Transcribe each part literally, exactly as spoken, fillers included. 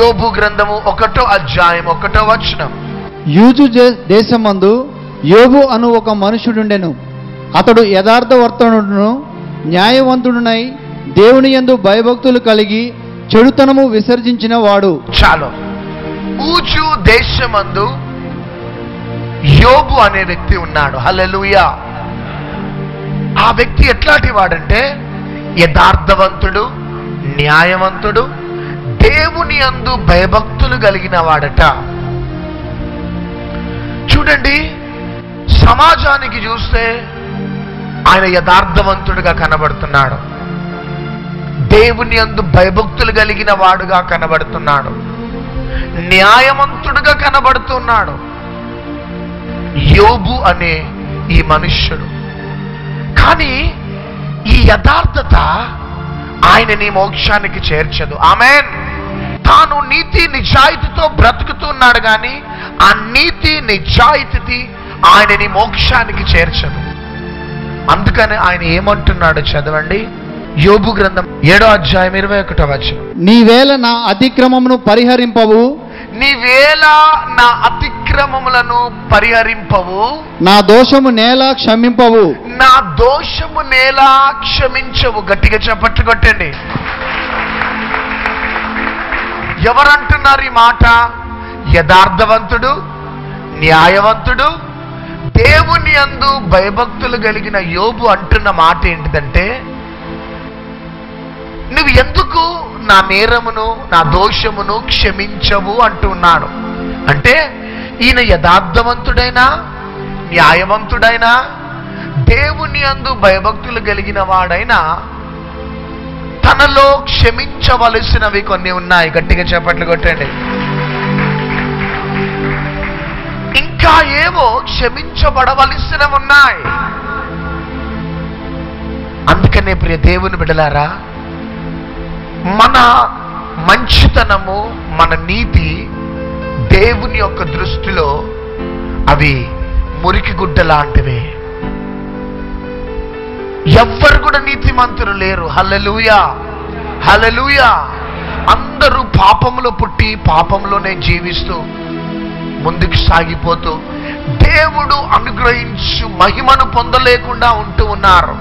యోబు గ్రంథము ఒకటో అధ్యాయం ఒకటో వచనం. యూజు దేశమందు యోబు అను ఒక మనుషుడుండెను. అతడు యథార్థవర్తనుడును న్యాయవంతుడునై దేవుని యందు భయభక్తులు కలిగి చెడుతనము విసర్జించిన వాడు. చాలు. ఊజు దేశమందు యోబు అనే వ్యక్తి ఉన్నాడు. హల్లెలూయా. ఆ వ్యక్తి ఎట్లాంటి వాడంటే యథార్థవంతుడు, న్యాయవంతుడు, దేవుని యందు భయభక్తులు కలిగిన వాడట. చూడండి, సమాజానికి చూస్తే ఆయన యథార్థవంతుడుగా కనబడుతున్నాడు, దేవుని యందు భయభక్తులు కలిగిన వాడుగా కనబడుతున్నాడు, న్యాయవంతుడుగా కనబడుతున్నాడు యోబు అనే ఈ మనుష్యుడు. కానీ ఈ యథార్థత ఆయనని మోక్షానికి చేర్చదు. ఆమేన్. తాను నీతి నిజాయితీతో బ్రతుకుతున్నాడు, కానీ ఆ నీతి నిజాయితీ ఆయనని మోక్షానికి చేర్చదు. అందుకని ఆయన ఏమంటున్నాడు చదవండి. యోబు గ్రంథం ఏడో అధ్యాయం ఇరవై ఒకటో వచనం. నీవేళ నా అతిక్రమమును పరిహరింపవు, నీవేళ నా అతిక్రమములను పరిహరింపవు, నా దోషము నేల క్షమింపవు, నా దోషము నేల క్షమించవు. గట్టిగా చప్పట్లు కొట్టండి. ఎవరంటున్నారు ఈ మాట? యథార్థవంతుడు, న్యాయవంతుడు, దేవుని యందు భయభక్తులు కలిగిన యోబు అంటున్న మాట ఏంటిదంటే, నువ్వు ఎందుకు నా నేరమును నా దోషమును క్షమించవు అంటున్నాడు. అంటే ఈయన యథార్థవంతుడైనా, న్యాయవంతుడైనా, దేవుని యందు భయభక్తులు కలిగిన వాడైనా తనలో క్షమించవలసినవి కొన్ని ఉన్నాయి. గట్టిగా చేపట్లు కొట్టండి. ఇంకా ఏవో క్షమించబడవలసినవి ఉన్నాయి. అందుకనే ప్రియ దేవుని బిడ్డలారా, మన మంచితనము, మన నీతి దేవుని యొక్క దృష్టిలో అవి మురికి గుడ్డ లాంటివి. ఎవ్వరు కూడా నీతిమంతులు లేరు. హల్లెలూయా, హల్లెలూయా. అందరూ పాపంలో పుట్టి పాపంలోనే జీవిస్తూ ముందుకు సాగిపోతూ దేవుడు అనుగ్రహించు మహిమను పొందలేకుండా ఉంటూ ఉన్నారు.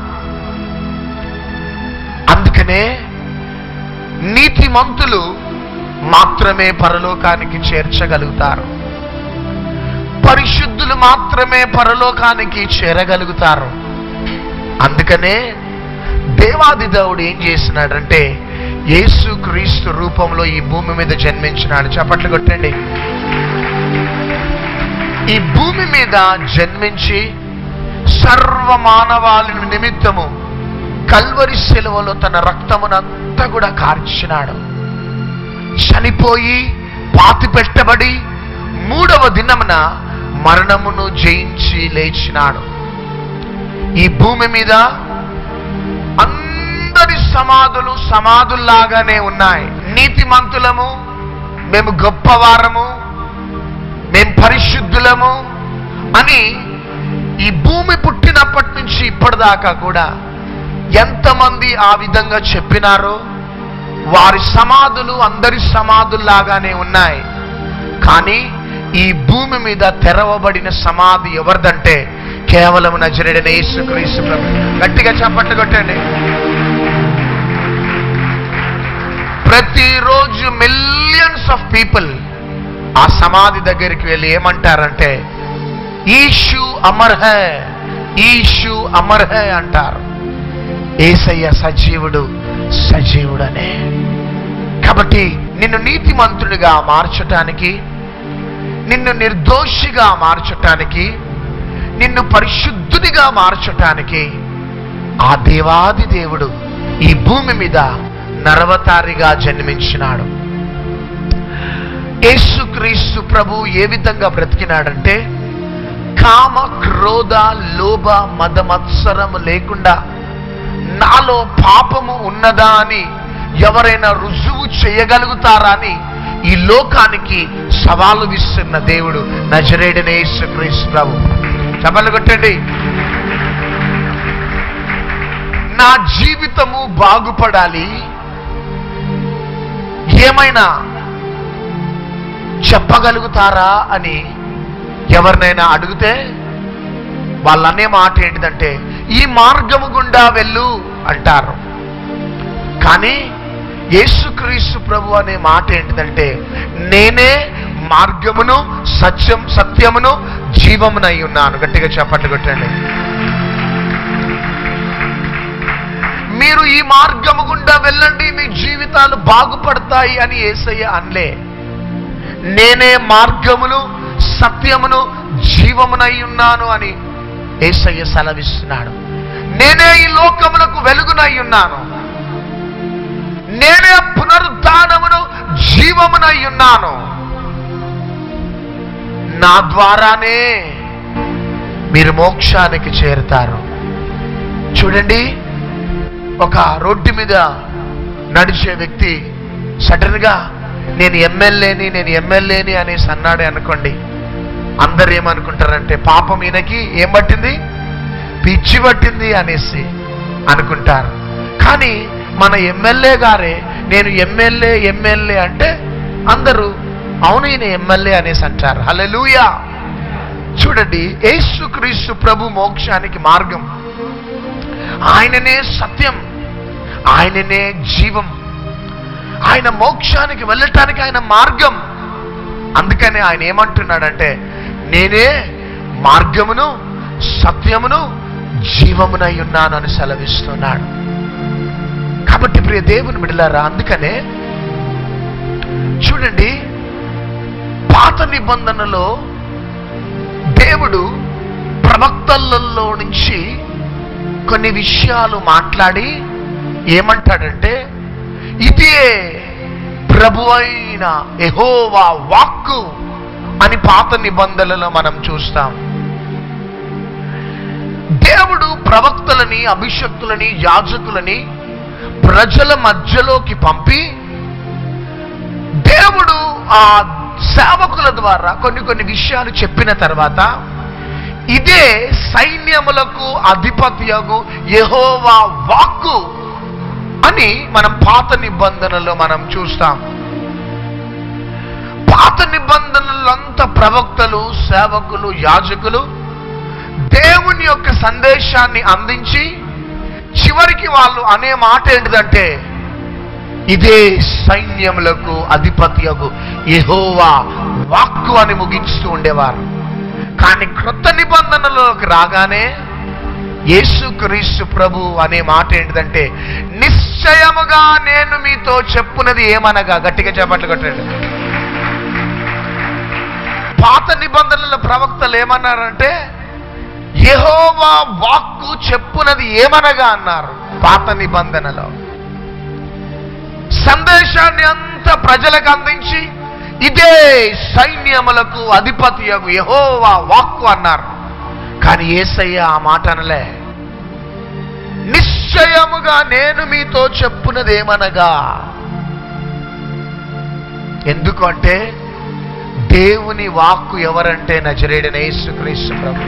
అందుకనే నీతిమంతులు మాత్రమే పరలోకానికి చేర్చగలుగుతారు, పరిశుద్ధులు మాత్రమే పరలోకానికి చేరగలుగుతారు. అందుకనే దేవాది దేవుడు ఏం చేసినాడంటే యేసు క్రీస్తు రూపంలో ఈ భూమి మీద జన్మించినాడు. చప్పట్లు కొట్టండి. ఈ భూమి మీద జన్మించి సర్వ మానవాళి నిమిత్తము కల్వరి శిలువలో తన రక్తమునంతా కూడా కార్చినాడు. చనిపోయి పాతి పెట్టబడి మూడవ దినమున మరణమును జయించి లేచినాడు. ఈ భూమి మీద అందరి సమాధులు సమాధుల్లాగానే ఉన్నాయి. నీతిమంతులము, మేము గొప్పవారము, మేము పరిశుద్ధులము అని ఈ భూమి పుట్టినప్పటి నుంచి ఇప్పటిదాకా కూడా ఎంతమంది ఆ విధంగా చెప్పినారో వారి సమాధులు అందరి సమాధుల్లాగానే ఉన్నాయి. కానీ ఈ భూమి మీద తెరవబడిన సమాధి ఎవరిదంటే కేవలం నజరేయుడైన యేసుక్రీస్తు ప్రభు. గట్టిగా చప్పట్లు కొట్టండి. ప్రతిరోజు మిలియన్స్ ఆఫ్ పీపుల్ ఆ సమాధి దగ్గరికి వెళ్ళి ఏమంటారంటే ఈశు అమర్ హై, ఈశు అమర్ హై అంటారు. యేసయ్య సజీవుడు, సజీవుడనే. కాబట్టి నిన్ను నీతిమంతుడిగా మార్చటానికి, నిన్ను నిర్దోషిగా మార్చటానికి, నిన్ను పరిశుద్ధునిగా మార్చటానికి ఆ దేవాది దేవుడు ఈ భూమి మీద నరవతారిగా జన్మించినాడు. యేసుక్రీస్తు ప్రభు ఏ విధంగా బ్రతికినాడంటే కామ క్రోధ లోభ మద మత్సరము లేకుండా నాలో పాపము ఉన్నదా అని ఎవరైనా రుజువు చేయగలుగుతారా అని ఈ లోకానికి సవాలు విస్తున్న దేవుడు నజరేయుడైన యేసుక్రీస్తు ప్రభు. చప్పట్లు కొట్టండి. నా జీవితము బాగుపడాలి, ఏమైనా చెప్పగలుగుతారా అని ఎవరినైనా అడిగితే వాళ్ళనే మాట ఏంటిదంటే ఈ మార్గము గుండా వెళ్ళు అంటారు. కానీ యేసుక్రీస్తు ప్రభు అనే మాట ఏంటిదంటే నేనే మార్గమును సత్యం సత్యమును జీవమునై ఉన్నాను. గట్టిగా చెప్పట్లు కొట్టండి. మీరు ఈ మార్గము గుండా వెళ్ళండి, మీ జీవితాలు బాగుపడతాయి అని యేసయ్య అనలే. నేనే మార్గమును సత్యమును జీవమునై ఉన్నాను అని యేసయ్య సెలవిస్తున్నాడు. నేనే ఈ లోకములకు వెలుగునై ఉన్నాను, నేనే పునరుద్ధానమును జీవమునై ఉన్నాను, నా ద్వారానే మీరు మోక్షానికి చేరుతారు. చూడండి, ఒక రోడ్డు మీద నడిచే వ్యక్తి సడన్ గా నేను ఎమ్మెల్యేని నేను ఎమ్మెల్యేని అనేసి అన్నాడే అనుకోండి, అందరు ఏమనుకుంటారంటే పాపం ఈయనకి ఏం పట్టింది, పిచ్చి పట్టింది అనేసి అనుకుంటారు. కానీ మన ఎమ్మెల్యే గారే నేను ఎమ్మెల్యే ఎమ్మెల్యే అంటే అందరూ అవును ఈయన ఎమ్మెల్యే అనేసి అంటారు. హల్లెలూయా. చూడండి, యేసుక్రీస్తు ప్రభు మోక్షానికి మార్గం, ఆయననే సత్యం, ఆయననే జీవం, ఆయన మోక్షానికి వెళ్ళటానికి ఆయన మార్గం. అందుకనే ఆయన ఏమంటున్నాడంటే నేనే మార్గమును సత్యమును జీవమునై ఉన్నాను అని సెలవిస్తున్నాడు. కాబట్టి ప్రియ దేవుని బిడ్డలారా, అందుకనే చూడండి, పాత నిబంధనలో దేవుడు ప్రవక్తలలో నుంచి కొన్ని విషయాలు మాట్లాడి ఏమంటాడంటే ఇదే ప్రభు అయిన యెహోవా వాక్కు అని పాత నిబంధనలలో మనం చూస్తాం. దేవుడు ప్రవక్తలని అభిషక్తులని యాజకులని ప్రజల మధ్యలోకి పంపి దేవుడు ఆ సేవకుల ద్వారా కొన్ని కొన్ని విషయాలు చెప్పిన తర్వాత ఇదే సైన్యములకు అధిపత్యగు యెహోవా వాక్కు అని మనం పాత నిబంధనలో మనం చూస్తాం. పాత నిబంధనలంతా ప్రవక్తలు సేవకులు యాజకులు దేవుని యొక్క సందేశాన్ని అందించి చివరికి వాళ్ళు అనే మాట ఏంటిదంటే ఇదే సైన్యములకు అధిపత్యగు యెహోవా వాక్కు అని ముగిస్తూ ఉండేవారు. కానీ క్రొత్త నిబంధనలోకి రాగానే యేసుక్రీస్తు ప్రభు అనే మాట ఏంటిదంటే నిశ్చయముగా నేను మీతో చెప్పున్నది ఏమనగా, గట్టిగా చెప్పట్లు కొట్టండి. పాత నిబంధనల ప్రవక్తలు ఏమన్నారంటే యెహోవా వాక్కు చెప్పునది ఏమనగా అన్నారు. పాత నిబంధనలో సందేశాన్ని అంతా ప్రజలకు అందించి ఇదే సైన్యములకు అధిపతియగు యెహోవా వాక్కు అన్నారు. కానీ యేసయ్య ఆ మాట అనలే. నిశ్చయముగా నేను మీతో చెప్పునదేమనగా, ఎందుకు అంటే దేవుని వాక్కు ఎవరంటే నజరేయుడైన యేసుక్రీస్తు ప్రభు.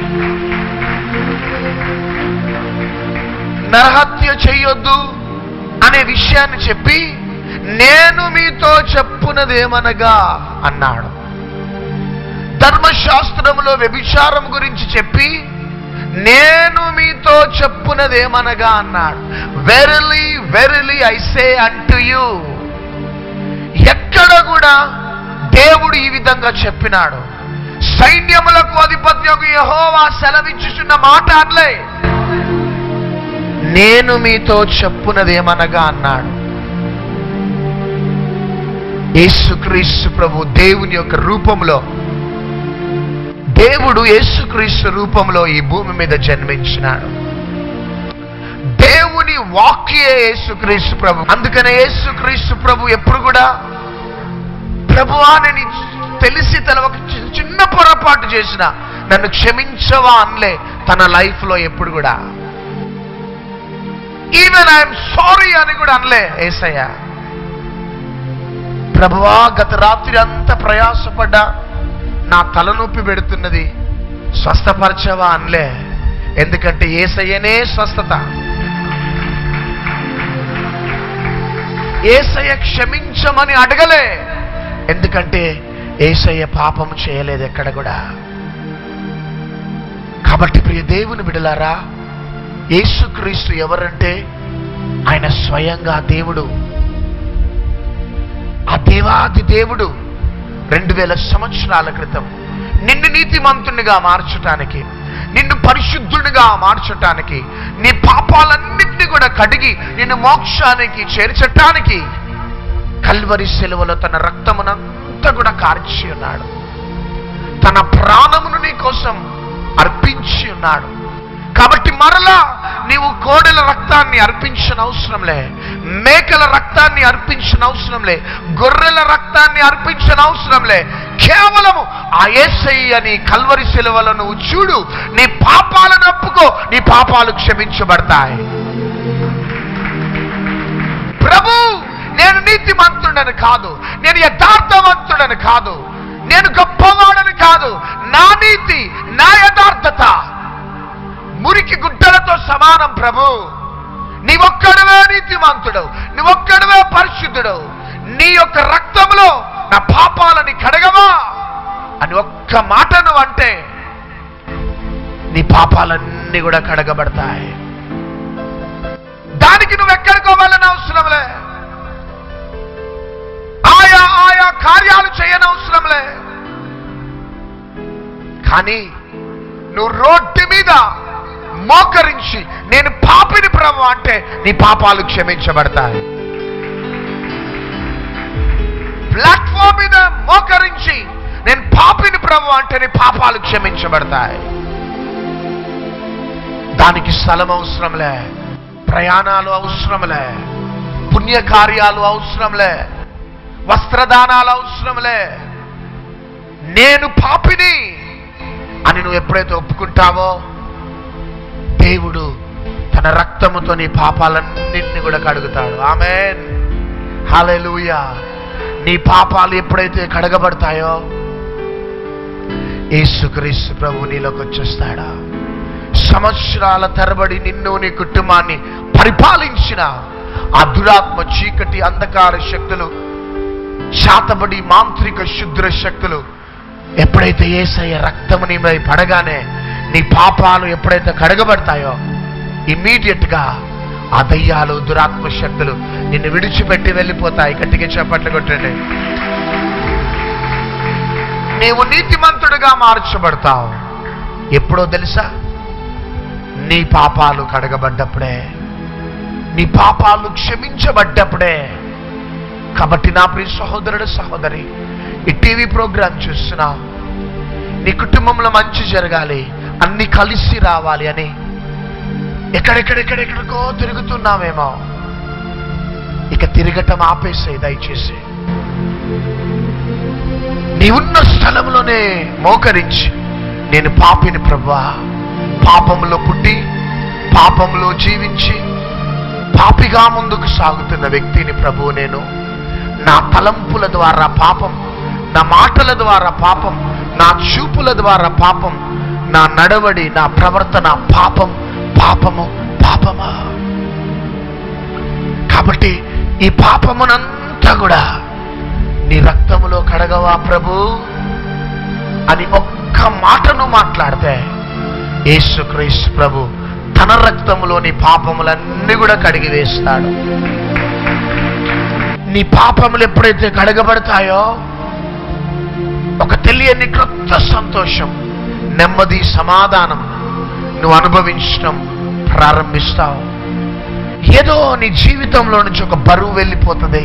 నరహత్య చెయ్యొద్దు అనే విషయాన్ని చెప్పి నేను మీతో చెప్పునదేమనగా అన్నాడు. ధర్మశాస్త్రములో వ్యభిచారం గురించి చెప్పి నేను మీతో చెప్పునదేమనగా అన్నాడు. Verily verily I say unto you. ఎక్కడ కూడా దేవుడు ఈ విధంగా చెప్పినాడు. సైన్యములకు అధిపత్యకు యెహోవా సెలవిచ్చుచున్న మాట అనలే, నేను మీతో చెప్పునదేమనగా అన్నాడు. యేసుక్రీస్తు ప్రభు దేవుని యొక్క రూపంలో, దేవుడు యేసుక్రీస్తు రూపంలో ఈ భూమి మీద జన్మించినాడు. దేవుని వాక్యే యేసుక్రీస్తు ప్రభు. అందుకనే యేసుక్రీస్తు ప్రభు ఎప్పుడు కూడా ప్రభువా నేను తెలిసి తెలవక చిన్న పొరపాటు చేసిన నన్ను క్షమించవా అనలే తన లైఫ్ లో. ఎప్పుడు కూడా ఈవెన్ ఐఎమ్ సారీ అని కూడా అనలే యేసయ్య. ప్రభువా గత రాత్రి అంతా ప్రయాసపడ్డా నా తలనొప్పి పెడుతున్నది, స్వస్థపరచవా అనలే. ఎందుకంటే యేసయ్యనే స్వస్థత. యేసయ్య క్షమించమని అడగలే, ఎందుకంటే యేసయ్య పాపము చేయలేదు ఎక్కడ కూడా. కాబట్టి ప్రియ దేవుని బిడ్డలారా, యేసుక్రీస్తు ఎవరంటే ఆయన స్వయంగా దేవుడు. ఆ దేవాది దేవుడు రెండు వేల సంవత్సరాల క్రితం నిన్ను నీతిమంతునిగా మార్చటానికి, నిన్ను పరిశుద్ధునిగా మార్చటానికి, నీ పాపాలన్నింటినీ కూడా కడిగి నిన్ను మోక్షానికి చేర్చటానికి కల్వరి శిలువలో తన రక్తమునంతా కూడా కార్చి ఉన్నాడు. తన ప్రాణమును నీ కోసం అర్పించి ఉన్నాడు. కాబట్టి మరలా నీవు కోడెల రక్తాన్ని అర్పించిన అవసరంలే, మేకల రక్తాన్ని అర్పించిన అవసరంలే, గొర్రెల రక్తాన్ని అర్పించిన అవసరంలే. కేవలము ఆ యేసయ్యని కల్వరి శిలువలో నువ్వు చూడు, నీ పాపాలను ఒప్పుకో, నీ పాపాలు క్షమించబడతాయి. ప్రభు, నేను నీతిమంతుడని కాదు, నేను యథార్థవంతుడని కాదు, నేను గొప్పవాడని కాదు, నా నీతి నా యథార్థత మురికి గుడ్డలతో సమానం. ప్రభు, నీవొక్కడవే నీతిమంతుడు, నీవొక్కడవే పరిశుద్ధుడు. నీ యొక్క రక్తంలో నా పాపాలని కడగవా అని ఒక్క మాటను అంటే నీ పాపాలన్నీ కూడా కడగబడతాయి. దానికి నువ్వు ఎక్కడికోవాలని అవసరంలే, ఆయా ఆయా కార్యాలు చేయనవసరంలే. కానీ నువ్వు రోడ్డు మీద మోకరించి నేను పాపిని ప్రభు అంటే నీ పాపాలు క్షమించబడతాయి. ప్లాట్ఫామ్ మీద మోకరించి నేను పాపిని ప్రభు అంటే నీ పాపాలు క్షమించబడతాయి. దానికి స్థలం అవసరంలే, ప్రయాణాలు అవసరంలే, పుణ్యకార్యాలు అవసరంలే, వస్త్రదానాలు అవసరంలే. నేను పాపిని అని నువ్వు ఎప్పుడైతే ఒప్పుకుంటావో దేవుడు తన రక్తముతో నీ పాపాలన్నింటినీ కూడా కడుగుతాడు. ఆమేన్, హల్లెలూయా. నీ పాపాలు ఎప్పుడైతే కడగబడతాయో యేసుక్రీస్తు ప్రభు నీలోకి వచ్చేస్తాడా. సంవత్సరాల తరబడి నిన్ను నీ కుటుంబాన్ని పరిపాలించిన ఆ దురాత్మ, చీకటి, అంధకార శక్తులు, శాతబడి మాంత్రిక శుద్ర శక్తులు ఎప్పుడైతే యేసయ్య రక్తము నీపై పడగానే నీ పాపాలు ఎప్పుడైతే కడగబడతాయో ఇమ్మీడియట్ గా ఆ దయ్యాలు, దురాత్మ శక్తులు నిన్ను విడిచిపెట్టి వెళ్ళిపోతాయి. గట్టిగా చప్పట్లు కొట్టండి. నీవు నీతిమంతుడిగా మార్చబడతావు. ఎప్పుడో తెలుసా? నీ పాపాలు కడగబడ్డప్పుడే, నీ పాపాలు క్షమించబడ్డప్పుడే. కాబట్టి నా ప్రియ సహోదరుడు, సహోదరి, ఈ టీవీ ప్రోగ్రాం చూస్తున్నావు, నీ కుటుంబంలో మంచి జరగాలి, అన్ని కలిసి రావాలి అని ఎక్కడెక్కడెక్కడెక్కడికో తిరుగుతున్నామేమో. ఇక తిరగటం ఆపేసే దయచేసి. నీ ఉన్న స్థలంలోనే మోకరించి నేను పాపిని ప్రభువా, పాపంలో పుట్టి పాపంలో జీవించి పాపిగా ముందుకు సాగుతున్న వ్యక్తిని ప్రభువు నేను. నా తలంపుల ద్వారా పాపం, నా మాటల ద్వారా పాపం, నా చూపుల ద్వారా పాపం, నా నడవడి, నా ప్రవర్తన పాపం, పాపము, పాపమా. కాబట్టి ఈ పాపమునంతా కూడా నీ రక్తములో కడగవా ప్రభు అని ఒక్క మాటను మాట్లాడితే యేసుక్రీస్తు ప్రభు తన రక్తములో నీ పాపములన్నీ కూడా కడిగి వేస్తాడు. నీ పాపములు ఎప్పుడైతే కడగబడతాయో ఒక తెలియని క్రొత్త సంతోషం, నెమ్మది, సమాధానం నువ్వు అనుభవించడం ప్రారంభిస్తావు. ఏదో నీ జీవితంలో నుంచి ఒక బరువు వెళ్ళిపోతుంది.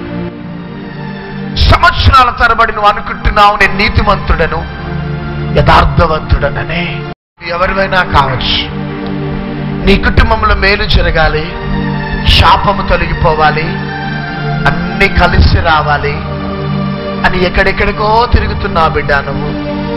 సంవత్సరాల తరబడి నువ్వు అనుకుంటున్నావు నేను నీతిమంతుడను, యథార్థవంతుడననే. ఎవరివైనా కావచ్చు, నీ కుటుంబంలో మేలు జరగాలి, శాపము తొలగిపోవాలి, అన్ని కలిసి రావాలి అని ఎక్కడెక్కడికో తిరుగుతున్నావు బిడ్డ. నువ్వు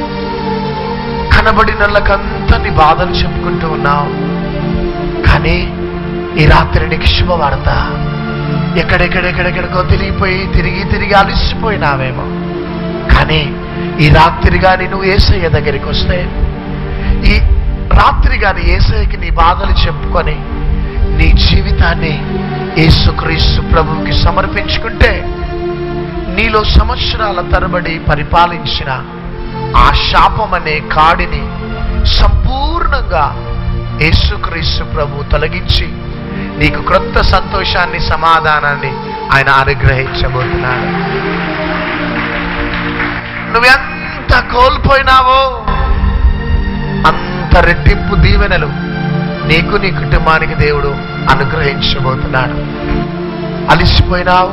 కనబడినళ్ళకంతా నీ బాధలు చెప్పుకుంటూ ఉన్నావు. కానీ ఈ రాత్రి నీకు శుభవార్త. ఎక్కడెక్కడెక్కడెక్కడికో తిరిగిపోయి తిరిగి తిరిగి అలిసిపోయినావేమో. కానీ ఈ రాత్రి కానీ నువ్వు యేసయ్య దగ్గరికి వస్తే, ఈ రాత్రి కానీ యేసయ్యకి నీ బాధలు చెప్పుకొని నీ జీవితాన్ని యేసుక్రీస్తు ప్రభువుకి సమర్పించుకుంటే నీలో సంవత్సరాల తరబడి పరిపాలించిన ఆ శాపం అనే కాడిని సంపూర్ణంగా యేసుక్రీస్తు ప్రభు తొలగించి నీకు క్రొత్త సంతోషాన్ని, సమాధానాన్ని ఆయన అనుగ్రహించబోతున్నాడు. నువ్వెంత కోల్పోయినావో అంత రెట్టింపు దీవెనలు నీకు, నీ కుటుంబానికి దేవుడు అనుగ్రహించబోతున్నాడు. అలిసిపోయినావు,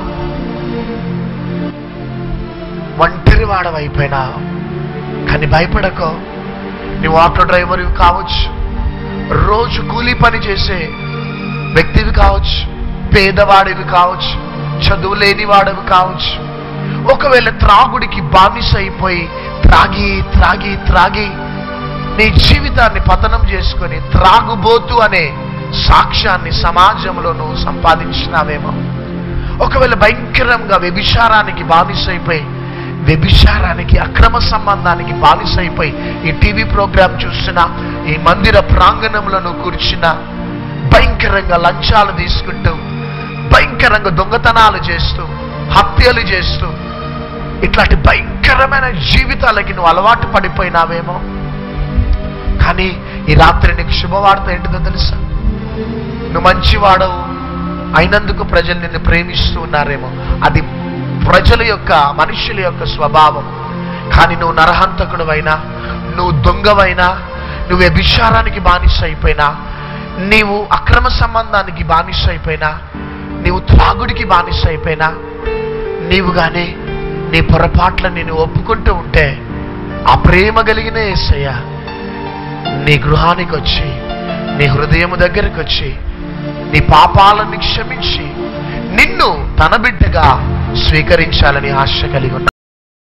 ఒంటరి వాడవైపోయినావు, కానీ భయపడకో. నువ్వు ఆటో డ్రైవర్వి కావచ్చు, రోజు కూలీ పని చేసే వ్యక్తివి కావచ్చు, పేదవాడివి కావచ్చు, చదువు లేని వాడివి కావచ్చు. ఒకవేళ త్రాగుడికి బానిస అయిపోయి త్రాగి త్రాగి త్రాగి నీ జీవితాన్ని పతనం చేసుకొని త్రాగుబోతు అనే సాక్ష్యాన్ని సమాజంలో నువ్వు సంపాదించినావేమో. ఒకవేళ భయంకరంగా వ్యభిచారానికి బానిస అయిపోయి, వ్యభిచారానికి, అక్రమ సంబంధానికి బానిస అయిపోయి ఈ టీవీ ప్రోగ్రాం చూస్తున్నా, ఈ మందిర ప్రాంగణంలో నువ్వు కూర్చున్నా, భయంకరంగా లంచాలు తీసుకుంటూ, భయంకరంగా దొంగతనాలు చేస్తూ, హత్యలు చేస్తూ, ఇట్లాంటి భయంకరమైన జీవితాలకి నువ్వు అలవాటు పడిపోయినావేమో. కానీ ఈ రాత్రి నీకు శుభవార్త ఏంటిదో తెలుసా? నువ్వు మంచివాడవు అయినందుకు ప్రజలు నిన్ను ప్రేమిస్తూ ఉన్నారేమో. అది ప్రజల యొక్క, మనుషుల యొక్క స్వభావం. కానీ నువ్వు నరహంతకుడు అయినా, నువ్వు దొంగవైనా, నువ్వు వ్యభిచారానికి బానిస అయిపోయినా, నీవు అక్రమ సంబంధానికి బానిస అయిపోయినా, నీవు త్రాగుడికి బానిస అయిపోయినా, నీవు కానీ నీ పొరపాట్ల నేను ఒప్పుకుంటూ ఉంటే ఆ ప్రేమ కలిగిన యేసయ్య నీ గృహానికి వచ్చి, నీ హృదయం దగ్గరికి వచ్చి నీ పాపాలను క్షమించి నిన్ను తన బిడ్డగా స్వీకరించాలని ఆశ కలిగి ఉన్నా.